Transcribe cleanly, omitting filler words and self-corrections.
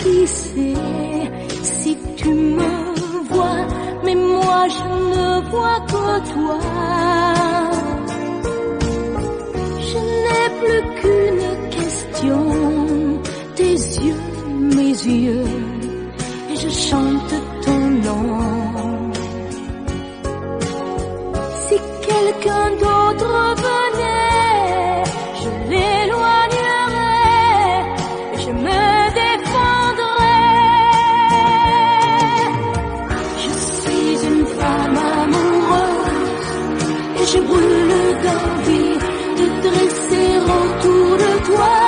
qui sait si tu me vois, mais moi je ne vois que toi. Je n'ai plus qu'une question, tes yeux, mes yeux, et je chante ton nom. Si quelqu'un d'autre venait, je l'éloignerais, et je me défendrais. Je suis une femme amoureuse, et je brûle d'envie de dresser autour de toi